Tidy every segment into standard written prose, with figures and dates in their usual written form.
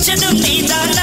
வச்சதும் நீதானா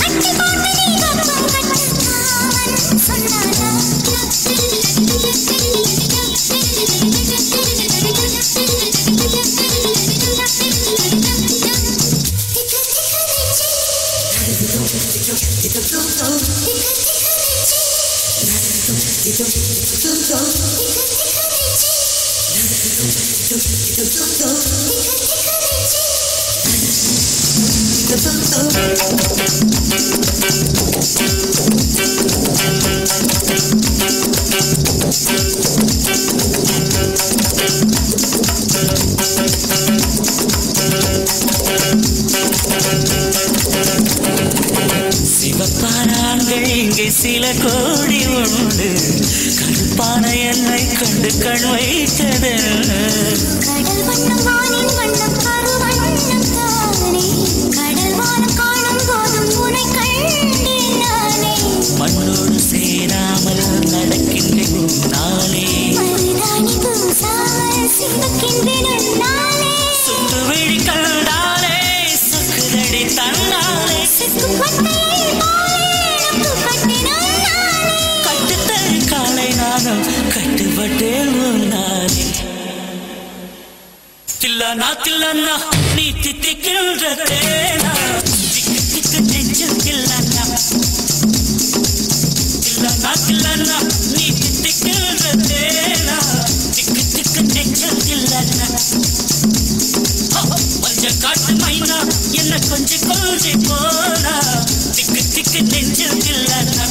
சிவப்பானாங்கள் இங்கே சில கோடி உண்டு கருப்பான என்னை கண்டு கண் வைத்தது கடல் வண்ணம் வானின் வண்ணம் கருவண்ணம் தானே கடல் வானம் காணும் போதும் உனை கண்டேன் நானே மண்ணோடு சேராமல் நடக்கின்றேன் நானே மருதாணி பூசாமல் சிவக்கின்றேன் நானே சுட்டு விழி கண்டாலே சுக்குதடி தன்னாலே சிக்கும் பட்டையை போலே நப்பு பட்டினான் நானே கட்டுத்தறி காலை நானும் கட்டுப்பட்டேன் நானே தில்லானா தில்லானா நீ தித்திக்கின்ற தேனா திக்கு திக்கு நெஞ்சில் தில்லானா தில்லானா தில்லானா நீ தித்திக்கின்ற தேனா திக்கு திக்கு நெஞ்சில் தில்லானா கொஞ்சம் காட்டு மைனா என்ன கொஞ்சம் கொஞ்சி போனா திக்கு திக்கு நெஞ்சில் தில்லானா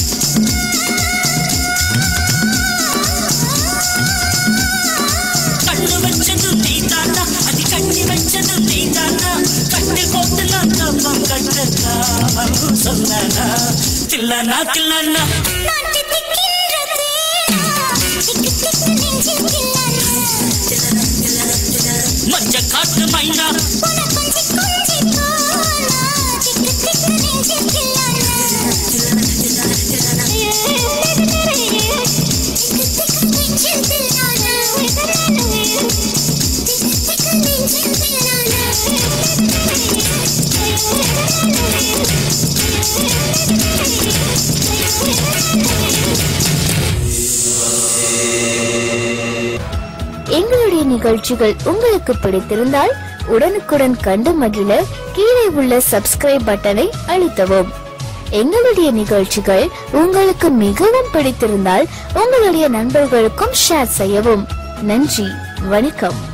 கண்ணு வச்சதும் நீதானா அது கண்ணி வச்சதும் நீதானா கட்டி போட்டு நான் கம்பம் கட்டத்தான் சொன்னானா தில்லானா தில்லானா மஞ்ச காட்டு மைனா எங்களுடைய நிகழ்ச்சிகள் உங்களுக்கு பிடித்திருந்தால் உடனுக்குடன் கண்டு மகிழ கீழே உள்ள சப்ஸ்கிரைப் பட்டனை அழுத்தவும். எங்களுடைய நிகழ்ச்சிகள் உங்களுக்கு மிகவும் பிடித்திருந்தால் உங்களுடைய நண்பர்களுக்கும் ஷேர் செய்யவும். நன்றி, வணக்கம்.